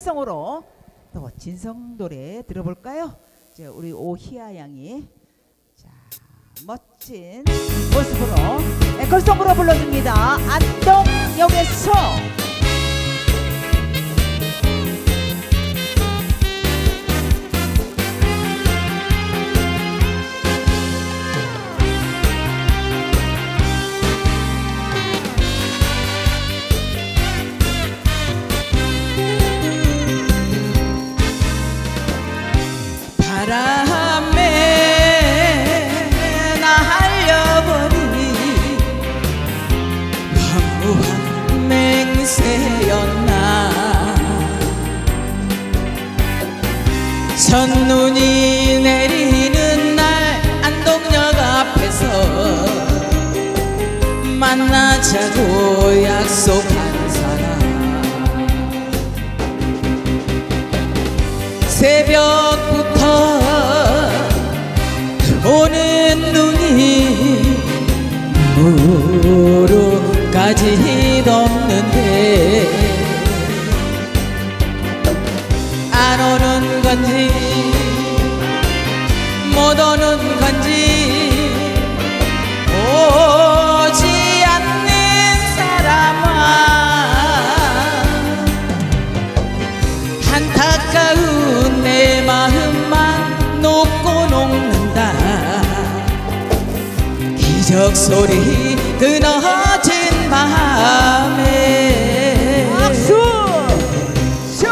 에컬송으로 또 진성 노래 들어볼까요? 우리 오희아 양이 자, 멋진 모습으로 에컬송으로 불러줍니다. 안동역에서 바람에 날려버린 황무한 맹세였나. 첫눈이 내리는 날 안동역 앞에서 만나자고 약속한 사람. 새벽부터 오는 눈이 무릎까지 덮는데 안 오는 건지 못 오는 건지 오지 않는 사람아 안타까운 내 마음만 녹고 녹는다. 기적 소리 끊어진 밤에 박수! 쇼!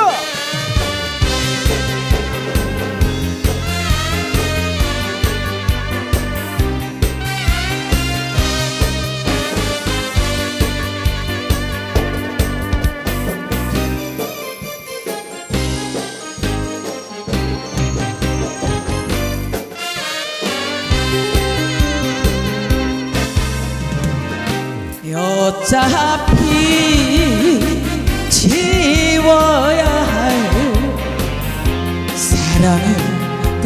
어차피 지워야 할 사랑은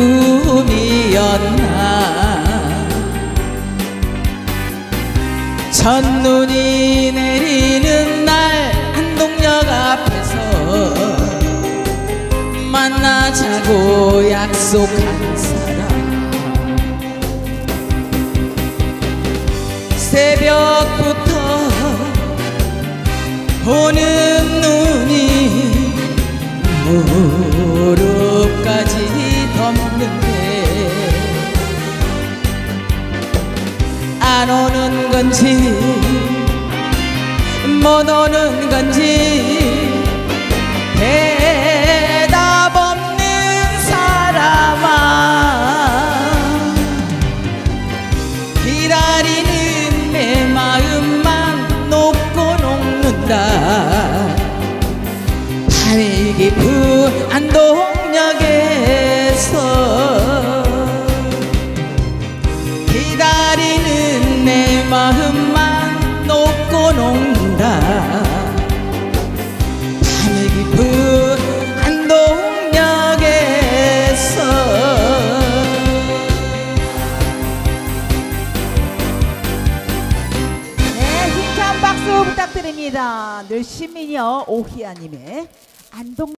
꿈이었나. 첫눈이 내리는 날 안동역 앞에서 만나자고 약속한 사람. 새벽부터 오는 눈이 무릎까지 덮는데 안 오는 건지 못 오는 건지 대답 없는 사람아 기다리는 내 마음만 녹고 녹는다. 밤이 깊은 안동역에서 기다리는 내 마음만 녹고 녹는다. 밤이 깊은 안동역에서 힘찬 박수 부탁드립니다. 늘 시민이요 오희아님의 안동